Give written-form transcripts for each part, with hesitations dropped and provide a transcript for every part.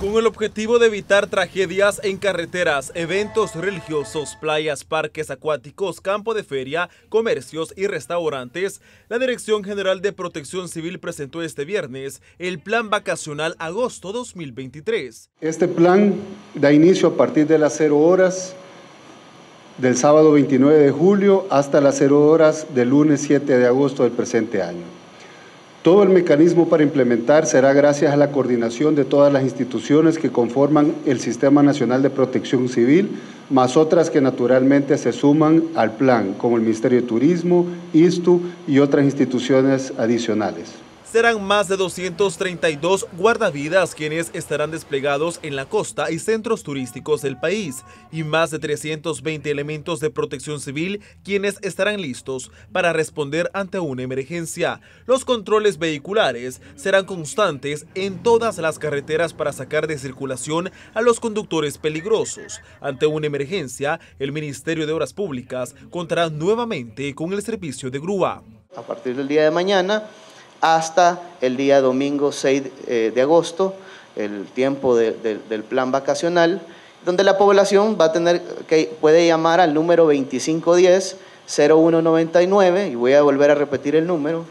Con el objetivo de evitar tragedias en carreteras, eventos religiosos, playas, parques acuáticos, campo de feria, comercios y restaurantes, la Dirección General de Protección Civil presentó este viernes el Plan Vacacional Agosto 2023. Este plan da inicio a partir de las 0 horas del sábado 29 de julio hasta las 0 horas del lunes 7 de agosto del presente año. Todo el mecanismo para implementar será gracias a la coordinación de todas las instituciones que conforman el Sistema Nacional de Protección Civil, más otras que naturalmente se suman al plan, como el Ministerio de Turismo, ISTU y otras instituciones adicionales. Serán más de 232 guardavidas quienes estarán desplegados en la costa y centros turísticos del país y más de 320 elementos de protección civil quienes estarán listos para responder ante una emergencia. Los controles vehiculares serán constantes en todas las carreteras para sacar de circulación a los conductores peligrosos. Ante una emergencia, el Ministerio de Obras Públicas contará nuevamente con el servicio de grúa. A partir del día de mañana hasta el día domingo 6 de agosto, el tiempo del plan vacacional, donde la población va a puede llamar al número 2510-0199, y voy a volver a repetir el número,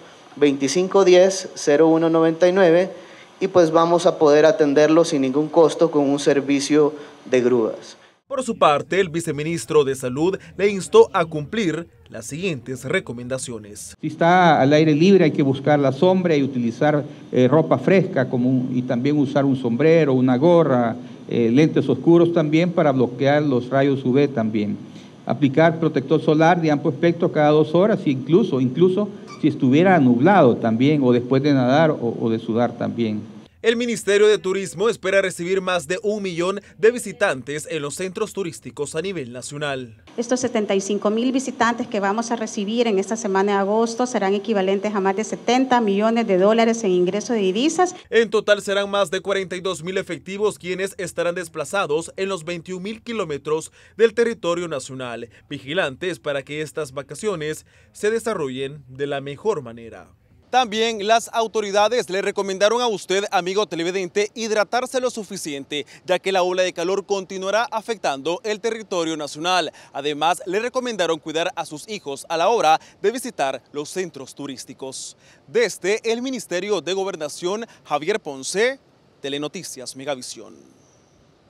2510-0199, y pues vamos a poder atenderlo sin ningún costo con un servicio de grúas. Por su parte, el viceministro de Salud le instó a cumplir las siguientes recomendaciones. Si está al aire libre hay que buscar la sombra y utilizar ropa fresca y también usar un sombrero, una gorra, lentes oscuros también para bloquear los rayos UV también. Aplicar protector solar de amplio espectro cada 2 horas, incluso si estuviera nublado también o después de nadar o de sudar también. El Ministerio de Turismo espera recibir más de 1 millón de visitantes en los centros turísticos a nivel nacional. Estos 75,000 visitantes que vamos a recibir en esta semana de agosto serán equivalentes a más de $70 millones en ingreso de divisas. En total serán más de 42,000 efectivos quienes estarán desplazados en los 21,000 kilómetros del territorio nacional, vigilantes para que estas vacaciones se desarrollen de la mejor manera. También las autoridades le recomendaron a usted, amigo televidente, hidratarse lo suficiente, ya que la ola de calor continuará afectando el territorio nacional. Además, le recomendaron cuidar a sus hijos a la hora de visitar los centros turísticos. Desde el Ministerio de Gobernación, Javier Ponce, Telenoticias Megavisión.